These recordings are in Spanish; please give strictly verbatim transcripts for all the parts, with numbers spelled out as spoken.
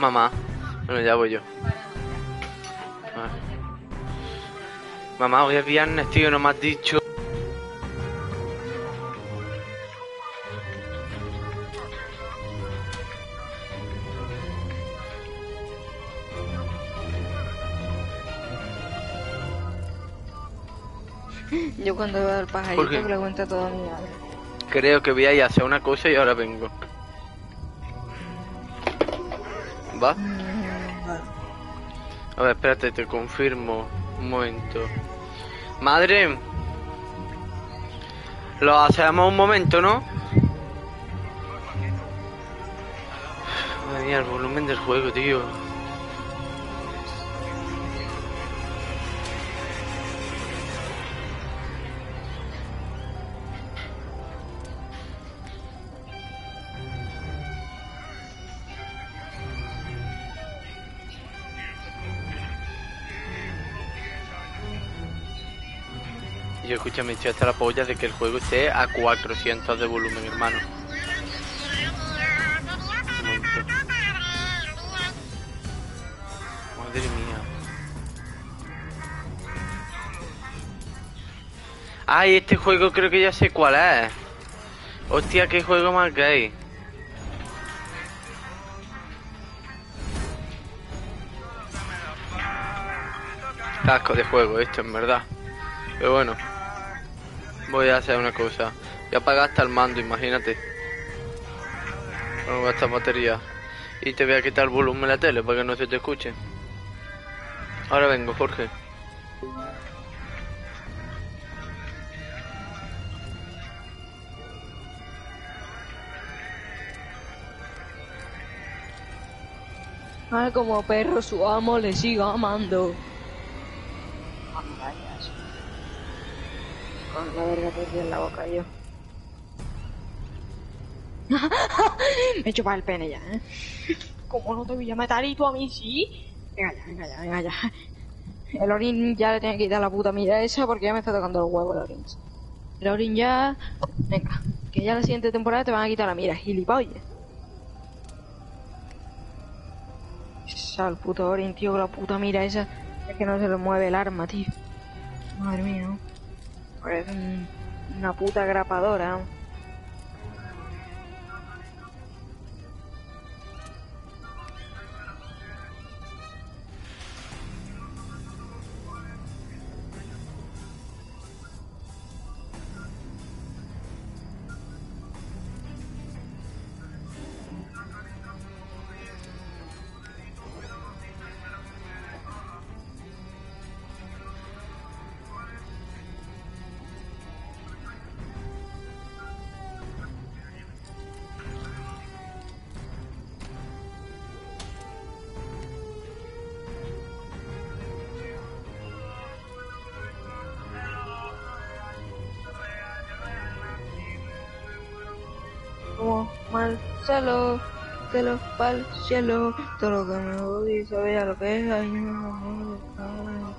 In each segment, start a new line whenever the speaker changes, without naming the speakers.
mamá. Bueno, ya voy yo. Ah. Mamá, hoy es viernes, tío, no me has dicho.
Yo cuando veo al pajarito
¿Por qué?
le cuento a toda mi madre.
Creo que voy a ir a hacer una cosa y ahora vengo. ¿Va?
Mm, vale.
A ver, espérate, te confirmo. Un momento. Madre. Lo hacemos un momento, ¿no? Madre mía, el volumen del juego, tío. Y yo, escúchame, estoy hasta la polla de que el juego esté a cuatrocientos de volumen, hermano. Un momento. Madre mía. Ay, este juego creo que ya sé cuál es. Hostia, qué juego más gay. Casco de juego esto, en verdad. Pero bueno. Voy a hacer una cosa. Voy a apagar hasta el mando, imagínate. No gastar batería. Y te voy a quitar el volumen de la tele para que no se te escuche. Ahora vengo, Jorge.
Mal como perro su amo le siga amando. Con la verga te en la boca yo. Me he chupado el pene ya, ¿eh? ¿Cómo no te voy a matar y tú a mí sí? Venga ya, venga ya, venga ya. El Orin ya le tiene que quitar la puta mira esa porque ya me está tocando los huevos el Orin. El Orin ya... Venga, que ya la siguiente temporada te van a quitar la mira, gilipollas. Sal, puto Orin, tío, con la puta mira esa. Es que no se le mueve el arma, tío. Madre mía, ¿no? Parece un- una puta grapadora, ¿no? Como Marcelo, que los pa'l cielo, todo lo que me odia sabía lo que es. Ay, no, no, no.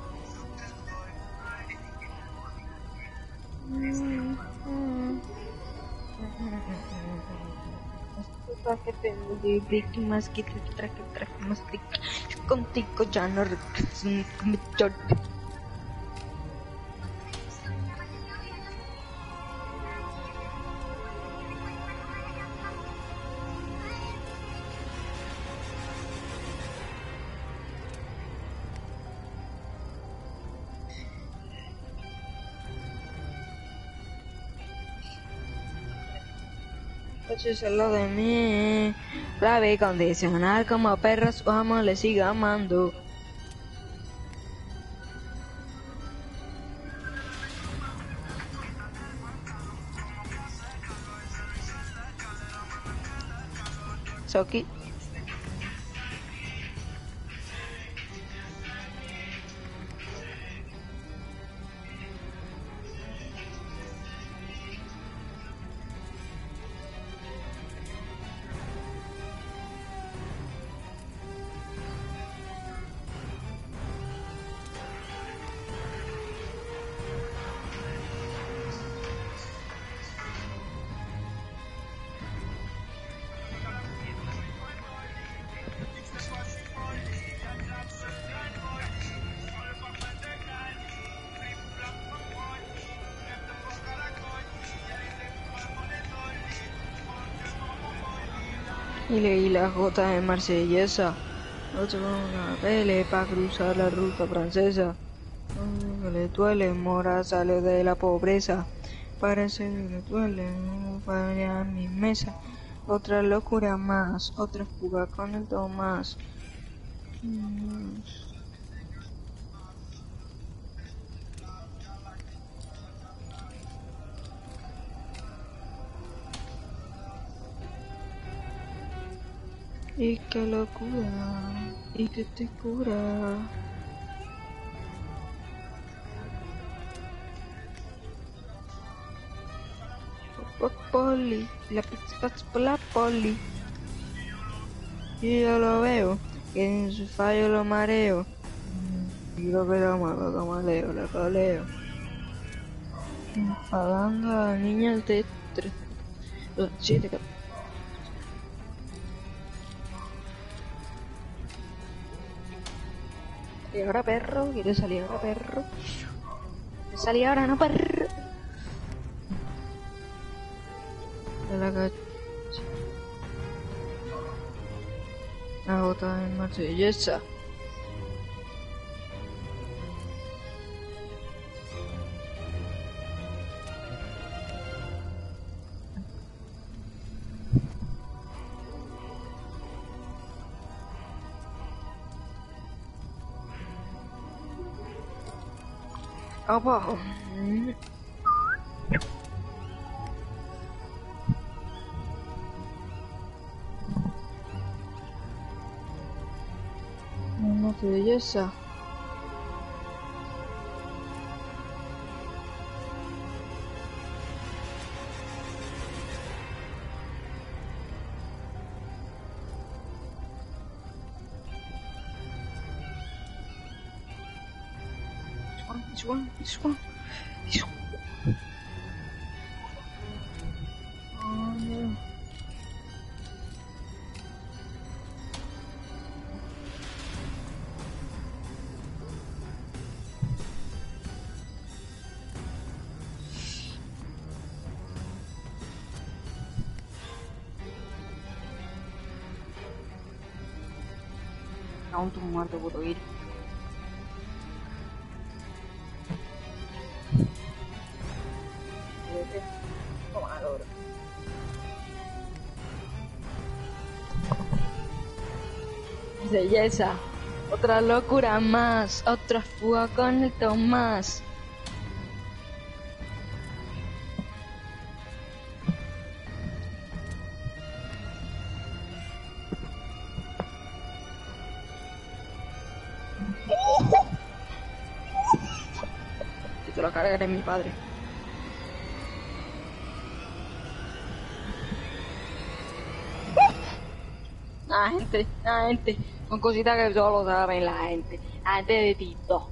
Que tengo de víctimas que te traje, traje más que contigo ya no me choque. Pues eso es lo de mí. La ve condicional como perra su amo le sigue amando. Soki. Y leí la J en marsellesa. Ocho con una pele pa' cruzar la ruta francesa. Que le duele, Mora salió de la pobreza. Parece que le duele, no familia en mi mesa. Otra locura más, otra fuga con el Tomás. Mm. Y qué locura, y que te cura. Por poli, la pizza por la poli. Y yo lo veo, que en su fallo lo mareo. Y lo que lo malo, lo maleo, lo coleo. Pagando a la niña de tres, dos, siete, cuatro. Y ahora perro, quiere salir ahora perro. Quiere salir ahora, no perro. De la calle. Agota en marsellesa. Abajo. Marsellesa. This one, this one, this one. Oh no. Aún tu muerto puedo ir. Toma la hora. Belleza. Otra locura más. Otra fuga con el Tomás. Si te lo cargaré mi padre. La gente, la gente, son cositas que solo saben la gente, la gente de Tito.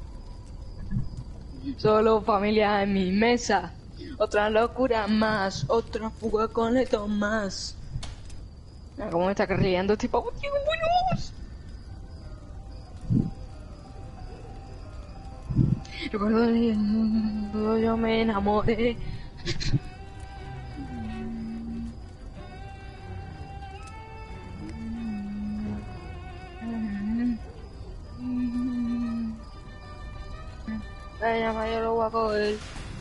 Solo familia en mi mesa, otra locura más, otra fuga con el Tomás. Mira cómo me está riendo este pavo, tío, buenos. Recuerdo cuando yo me enamoré. La llama yo lo voy a coger.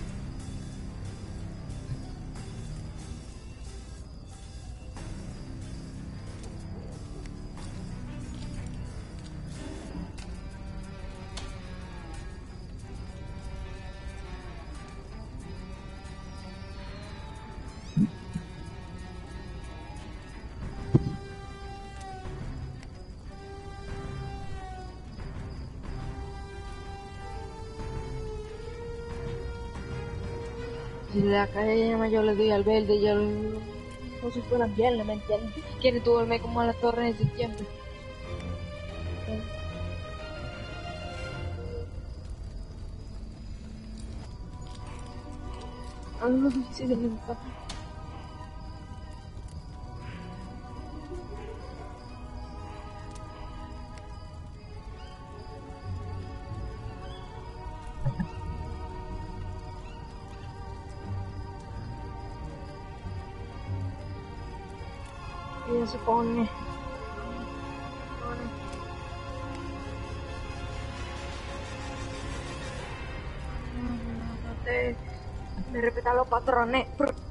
Si la calle llama yo le doy al verde, yo lo... no se fueran bien, ¿me entiendes? Quiere tú verme como a las torres de septiembre. Algo difícil de mentar. ella se pone. De, de respetar los patrones.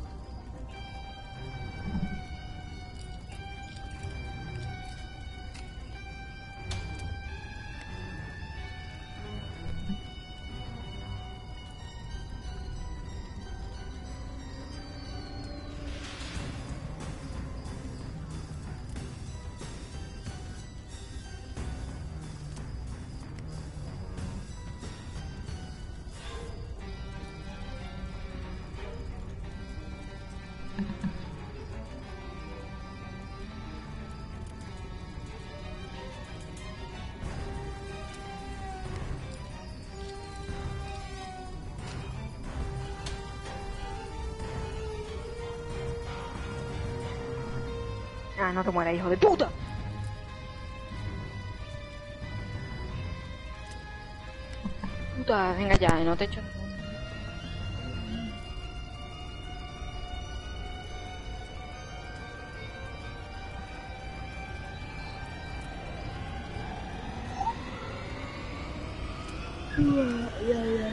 Ah, no te mueras, hijo de puta. Puta, venga ya, no te echo. Ya, ya, ya.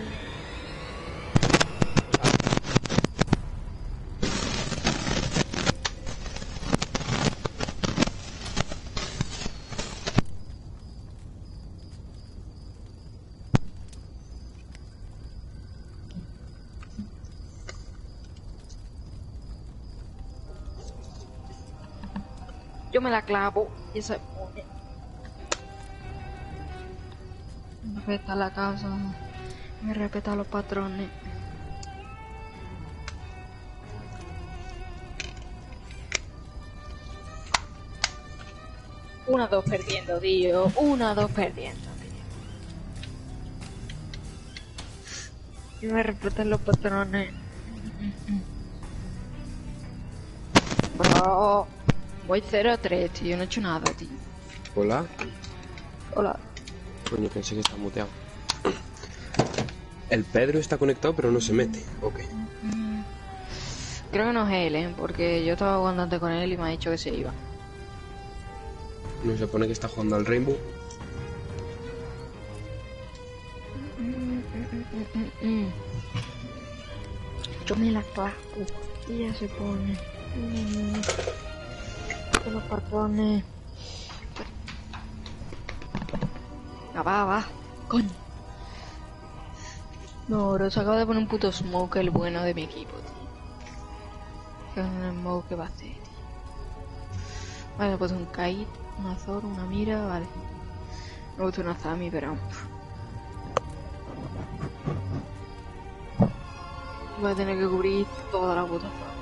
Yo me la clavo y se pone. Me respeta la casa, me respeta los patrones. Una, dos perdiendo, tío. Una, dos perdiendo, tío. Y me respetan los patrones. Bro. Voy cero a tres, tío, no he hecho nada, tío.
Hola.
Hola.
Coño, pensé que está muteado. El Pedro está conectado pero no se mete. Ok.
Creo que no es él, ¿eh? Porque yo estaba jugando antes con él y me ha dicho que se iba.
No se pone que está jugando al Rainbow.
Yo me la clavo y ya se pone. Con los patrones. Ah, va, va. Coño. No, bro, se acaba de poner un puto smoke el bueno de mi equipo, tío. Que es un smoke que va a hacer, tío. Vale, pues un kite, un azor, una mira, vale. Me gusta una Zami, pero... voy a tener que cubrir toda la puta zona.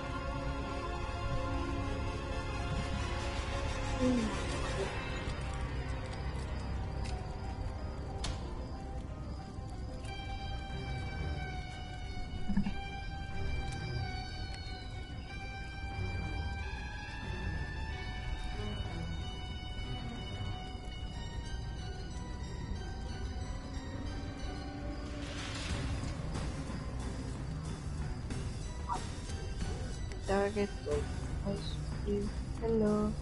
Que estoy. Hello.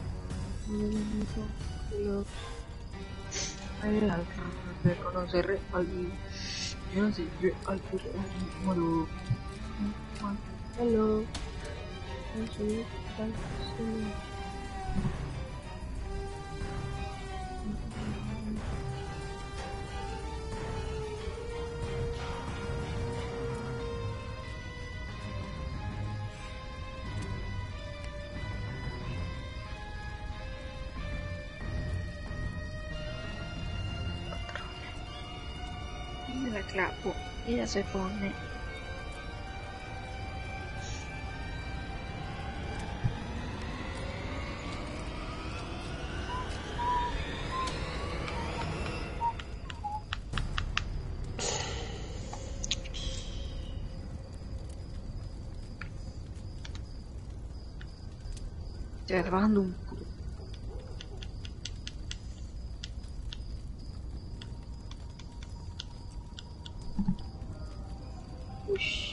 Hello. Ay, el alfa. Reconocer al yo no sé, al número. Hello. No sé, tal. Me la clavo y ya se pone. Estoy grabando un puto. Ush.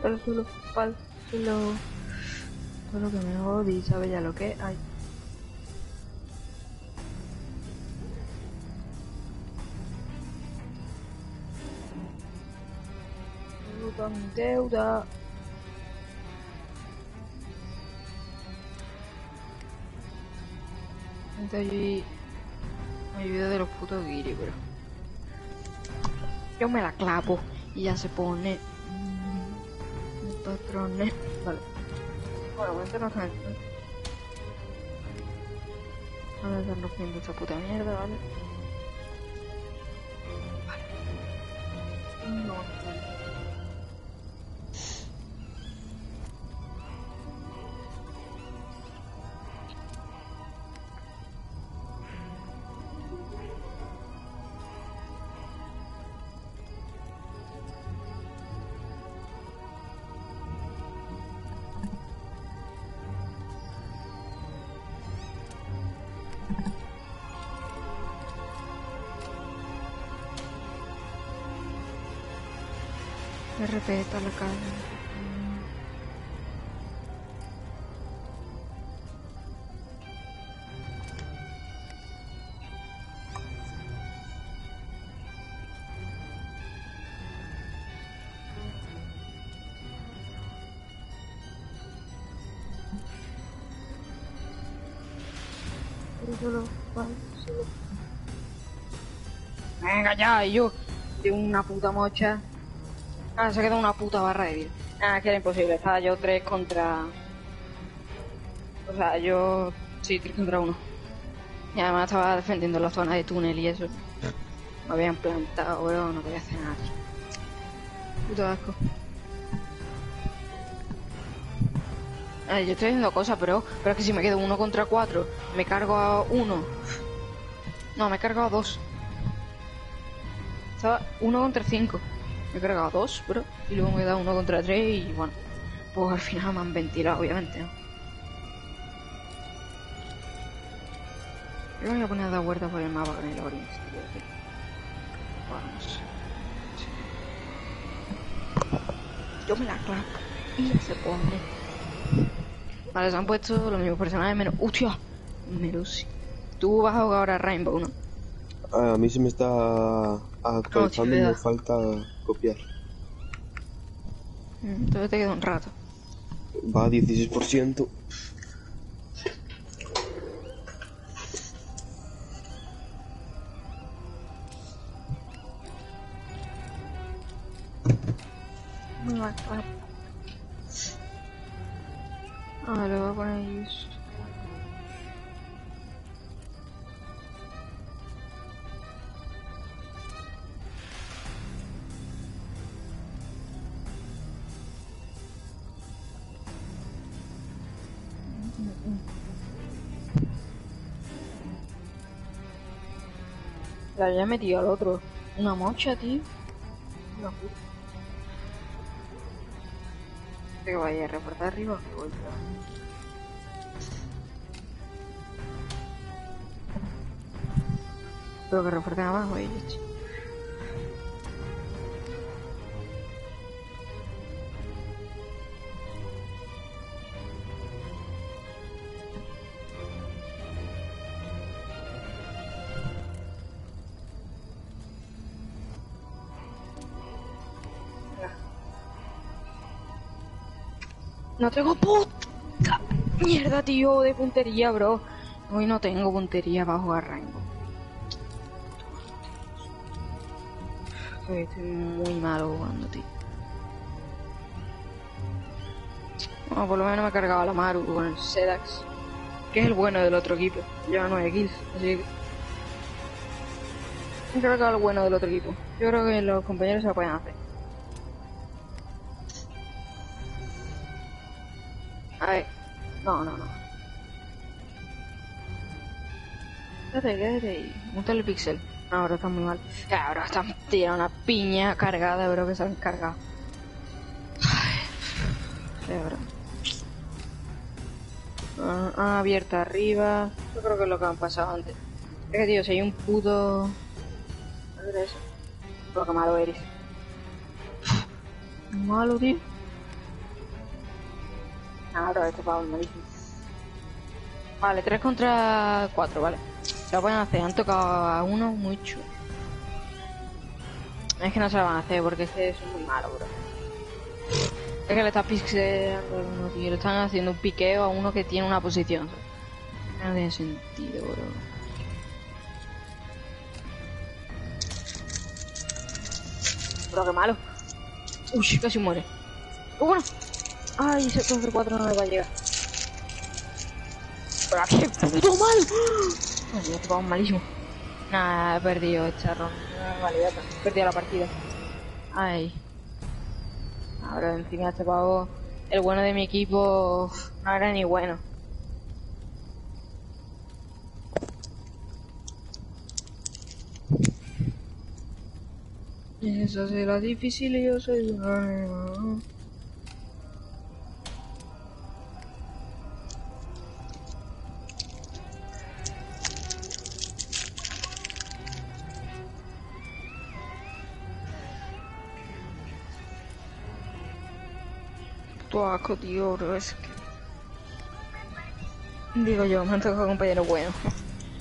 Pa'l suelo, pa'l suelo. Todo lo que me odia, sabe ya lo que hay. Deuda, mi deuda. Entonces me ayuda de los putos guiris, pero yo me la clavo y ya se pone mm, patrones. Vale. Bueno, voy a entrar acá. Vamos a estar rompiendo esta puta mierda, ¿vale? Vale. No, vale. Me repeta la cara. Solo, vale, solo. Venga ya, y yo de una puta mocha. Ah, se ha quedado una puta barra de vida. Ah, que era imposible. Estaba yo tres contra... O sea, yo... Sí, tres contra uno. Y además estaba defendiendo la zona de túnel y eso. Me habían plantado, weón, no podía hacer nada. Puto asco. Ah, yo estoy haciendo cosas, pero... Pero es que si me quedo uno contra cuatro, me cargo a uno. No, me he cargado a dos. Estaba uno contra cinco. Me he cargado a dos, bro. Y luego me he dado uno contra tres y bueno. Pues al final me han ventilado, obviamente, ¿no? Yo me voy a poner a dar vueltas por el mapa con el Orin. Vamos. Yo me la clavo. Y ya se pone. Vale, se han puesto los mismos personajes menos... ¡Hostia! Merusi. Tú vas a jugar ahora a Rainbow, ¿no?
A mí se me está actualizando y me falta copiar.
Entonces te queda un rato.
Va a dieciséis por ciento.
Muy mal, claro. Ah, le voy a poner eso. La había metido al otro. Una mocha, tío. Una puta. Que vaya a reportar arriba. Voy a... Pero que reporten abajo, eh, leche. No tengo puta mierda, tío, de puntería, bro. Hoy no tengo puntería para jugar Rainbow. Estoy muy malo jugando, tío. Bueno, por lo menos me he cargado a la Maru con el Sedax, que es el bueno del otro equipo. Lleva nueve kills, así que... he cargado al bueno del otro equipo. Yo creo que los compañeros se lo pueden hacer. A ver. No, no, no. Quédate, quédate ahí. Monta el pixel. No, ahora está muy mal. Ya, ahora están tirando una piña cargada, bro, que se han cargado. Ay. Sí, bro. Ah, ah, abierta arriba. Yo creo que es lo que han pasado antes. Es que, tío, si hay un puto... A ver eso. Pero que malo eres. Malo, tío. Nah, bro, este pavo es malísimo. Vale, tres contra cuatro, vale. Se lo pueden hacer, han tocado a uno mucho. Es que no se lo van a hacer porque es que es muy malo, bro. Es que le estás pixeando a uno, tío. Le están haciendo un piqueo a uno que tiene una posición. No tiene sentido, bro. Bro, qué malo. Uy, casi muere. ¡Uh, bueno! Ay, ese contra cuatro no le va a llegar. Pero qué puto malo. Ay, este pavo es malísimo. Nah, he perdido esta ronda. Vale, ya está. He perdido la partida. Ay. Ahora encima este pavo, el bueno de mi equipo, no era ni bueno. Eso será difícil y yo soy... Puto asco, tío, bro, es que... Digo yo, me han tocado compañero bueno.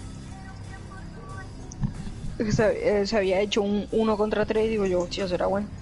Es que se, eh, se había hecho un uno contra tres y digo yo, hostia, será bueno.